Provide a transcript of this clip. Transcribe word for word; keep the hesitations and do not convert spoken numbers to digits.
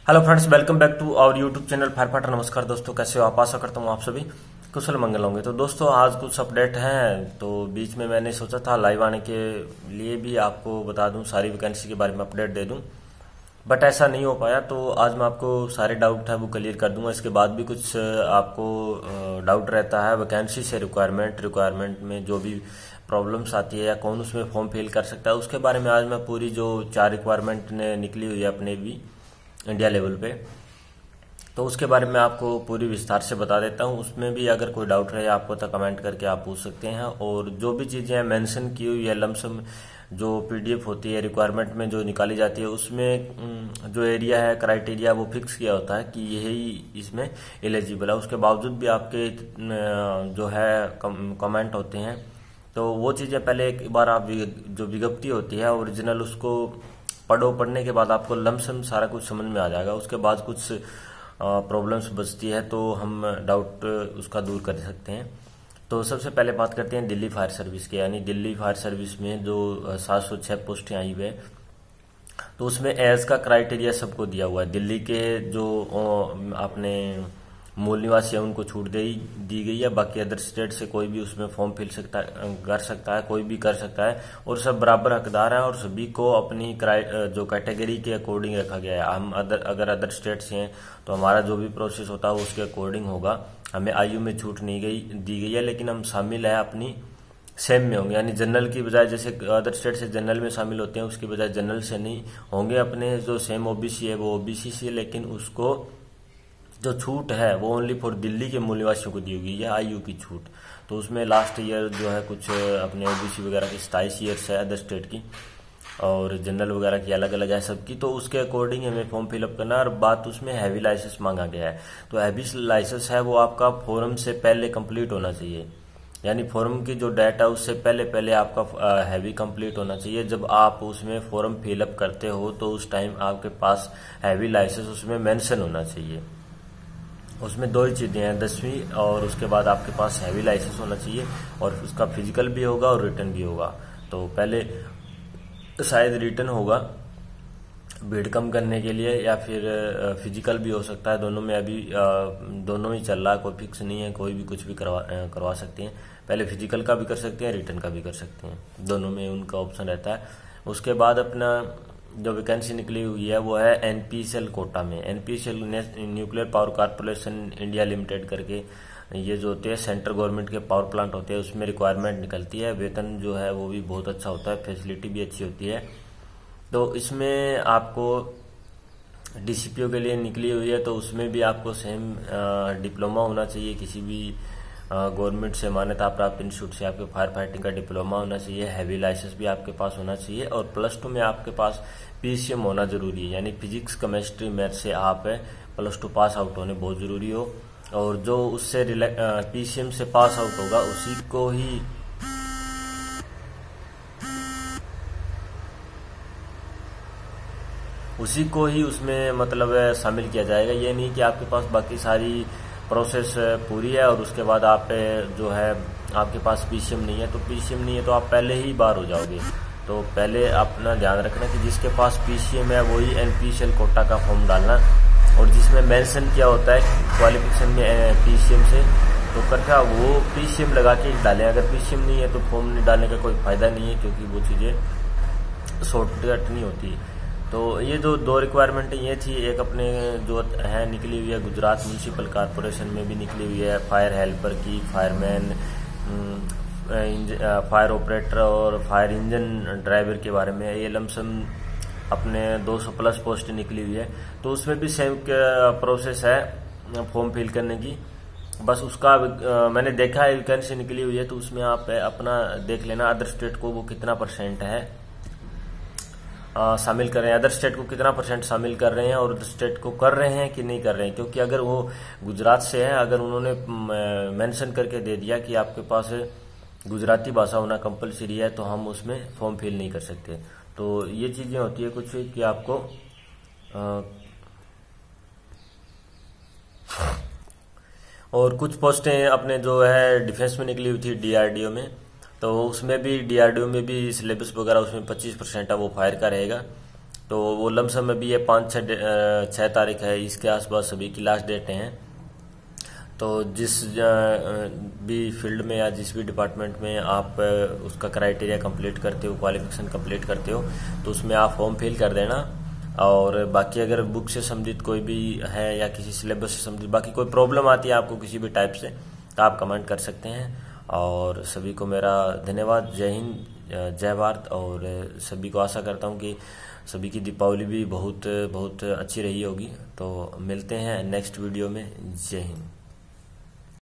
Hello friends, welcome back to our YouTube channel fire fighter. नमस्कार दोस्तों, कैसे हो आप? आशा करता हूँ आप सभी कुशल मंगल होंगे। तो दोस्तों आज कुछ अपडेट हैं, तो बीच में मैंने सोचा था लाइव आने के लिए भी आपको बता दूं, सारी वैकेंसी के बारे में अपडेट दे दूं, बट ऐसा नहीं हो पाया। तो आज मैं आपको सारे डाउट है वो क्लियर कर दूंगा। इसके बाद भी कुछ आपको डाउट रहता है वैकेंसी से रिक्वायरमेंट रिक्वायरमेंट में जो भी प्रॉब्लम्स आती है या कौन उसमें फॉर्म फिल कर सकता है, उसके बारे में आज मैं पूरी जो चार रिक्वायरमेंट ने निकली हुई है अपने भी इंडिया लेवल पे, तो उसके बारे में आपको पूरी विस्तार से बता देता हूं। उसमें भी अगर कोई डाउट रहे आपको तो कमेंट करके आप पूछ सकते हैं। और जो भी चीजें मेंशन की हुई है लमसम जो पीडीएफ होती है रिक्वायरमेंट में जो निकाली जाती है, उसमें जो एरिया है क्राइटेरिया वो फिक्स किया होता है कि यही इसमें एलिजिबल है। उसके बावजूद भी आपके जो है कमेंट होते हैं, तो वो चीजें पहले एक बार आप जो विज्ञप्ति होती है ओरिजिनल उसको पढ़ो। पढ़ने के बाद आपको लमसम सारा कुछ समझ में आ जाएगा। उसके बाद कुछ प्रॉब्लम्स बचती है तो हम डाउट उसका दूर कर सकते हैं। तो सबसे पहले बात करते हैं दिल्ली फायर सर्विस की, यानी दिल्ली फायर सर्विस में जो सात सौ छह पोस्टें आई हुई है, तो उसमें एज का क्राइटेरिया सबको दिया हुआ है। दिल्ली के जो आपने मूल निवासी है उनको छूट दे दी गई है, बाकी अदर स्टेट से कोई भी उसमें फॉर्म फिल सकता कर सकता है, कोई भी कर सकता है और सब बराबर हकदार हैं और सभी को अपनी जो कैटेगरी के अकॉर्डिंग रखा गया है। हम अदर अगर अदर स्टेट से हैं तो हमारा जो भी प्रोसेस होता है उसके अकॉर्डिंग होगा। हमें आयु में छूट नहीं गई दी गई है, लेकिन हम शामिल है अपनी सेम में होंगे, यानी जनरल की बजाय जैसे अदर स्टेट से जनरल में शामिल होते हैं उसकी बजाय जनरल से नहीं होंगे। अपने जो सेम ओबीसी है वो ओबीसी से, लेकिन उसको जो छूट है वो ओनली फॉर दिल्ली के मूल निवासियों को दी हुई है आयु की छूट। तो उसमें लास्ट ईयर जो है कुछ अपने ओबीसी वगैरह की सताईस ईयर्स है अदर स्टेट की, और जनरल वगैरह की अलग अलग है सबकी। तो उसके अकॉर्डिंग हमें फॉर्म फिलअप करना है। और बात उसमें हैवी लाइसेंस मांगा गया है, तो हैवी लाइसेंस है वो आपका फॉर्म से पहले कंप्लीट होना चाहिए, यानी फॉर्म की जो डेट है उससे पहले पहले आपका हैवी कंप्लीट होना चाहिए। जब आप उसमें फॉर्म फिलअप करते हो तो उस टाइम आपके पास हैवी लाइसेंस उसमें मेंशन होना चाहिए। उसमें दो ही चीजें हैं, दसवीं और उसके बाद आपके पास हैवी लाइसेंस होना चाहिए, और उसका फिजिकल भी होगा और रिटर्न भी होगा। तो पहले शायद रिटर्न होगा भीड़ कम करने के लिए, या फिर फिजिकल भी हो सकता है। दोनों में अभी दोनों ही चल रहा है, कोई फिक्स नहीं है, कोई भी कुछ भी करवा करवा सकते हैं। पहले फिजिकल का भी कर सकते हैं, रिटर्न का भी कर सकते हैं, दोनों में उनका ऑप्शन रहता है। उसके बाद अपना जो वैकेंसी निकली हुई है वो है एनपीसीएल कोटा में। NPCL nuclear power corporation India limited करके ये जो होते हैं सेंट्रल गवर्नमेंट के पावर प्लांट होते हैं, उसमें रिक्वायरमेंट निकलती है। वेतन जो है वो भी बहुत अच्छा होता है, फैसिलिटी भी अच्छी होती है। तो इसमें आपको डीसीपीओ के लिए निकली हुई है, तो उसमें भी आपको सेम डिप्लोमा होना चाहिए, किसी भी गवर्नमेंट से मान्यता प्राप्त इंस्टीट्यूट से आपके फायर फाइटिंग का डिप्लोमा होना चाहिए। हैवी लाइसेंस भी आपके पास होना चाहिए, और प्लस टू में आपके पास पीसीएम होना जरूरी है, यानी फिजिक्स केमिस्ट्री मैथ से आप प्लस टू पास आउट होने बहुत जरूरी हो। और जो उससे पीसीएम से पास आउट होगा उसी को ही उसी को ही उसमें मतलब शामिल किया जाएगा। ये नहीं कि आपके पास बाकी सारी प्रोसेस पूरी है और उसके बाद आप जो है आपके पास पीसीएम नहीं है, तो पीसीएम नहीं है तो आप पहले ही बाहर हो जाओगे। तो पहले अपना ध्यान रखना कि जिसके पास पीसीएम है वही एनपीसीएल कोटा का फॉर्म डालना, और जिसमें मेंशन किया होता है क्वालिफिकेशन में पीसीएम से, तो कृपया वो पीसीएम लगा के डालें। अगर पीसीएम नहीं है तो फॉर्म नहीं डालने का कोई फायदा नहीं है, क्योंकि वो चीजें शॉर्टकट नहीं होती। तो ये जो दो रिक्वायरमेंट ये थी, एक अपने जो है निकली हुई है गुजरात म्यूनिसिपल कॉर्पोरेशन में भी निकली हुई है, फायर हेल्पर की, फायरमैन, फायर ऑपरेटर और फायर इंजन ड्राइवर के बारे में। ये लमसम अपने दो सौ प्लस पोस्ट निकली हुई है, तो उसमें भी सेम प्रोसेस है फॉर्म फिल करने की। बस उसका मैंने देखा है वैकेंसी निकली हुई है, तो उसमें आप अपना देख लेना अदर स्टेट को वो कितना परसेंट है शामिल कर रहे हैं, अदर स्टेट को कितना परसेंट शामिल कर रहे हैं और अदर स्टेट को कर रहे हैं कि नहीं कर रहे हैं। क्योंकि अगर वो गुजरात से है, अगर उन्होंने मेंशन करके दे दिया कि आपके पास गुजराती भाषा होना कंपलसरी है, तो हम उसमें फॉर्म फिल नहीं कर सकते। तो ये चीजें होती है कुछ कि आपको आ, और कुछ पोस्टें अपने जो है डिफेंस में निकली हुई थी डीआरडीओ में, तो उसमें भी डीआरडीओ में भी सिलेबस वगैरह उसमें पच्चीस परसेंट है वो फायर का रहेगा। तो वो लमसम में भी ये पाँच छः छः तारीख है, इसके आसपास सभी की लास्ट डेट हैं। तो जिस भी फील्ड में या जिस भी डिपार्टमेंट में आप उसका क्राइटेरिया कंप्लीट करते हो, क्वालिफिकेशन कंप्लीट करते हो, तो उसमें आप फॉर्म फिल कर देना। और बाकी अगर बुक से संबंधित कोई भी है या किसी सिलेबस से संबंधित बाकी कोई प्रॉब्लम आती है आपको किसी भी टाइप से, तो आप कमेंट कर सकते हैं। और सभी को मेरा धन्यवाद। जय हिंद, जय भारत। और सभी को आशा करता हूँ कि सभी की दीपावली भी बहुत बहुत अच्छी रही होगी। तो मिलते हैं नेक्स्ट वीडियो में। जय हिंद।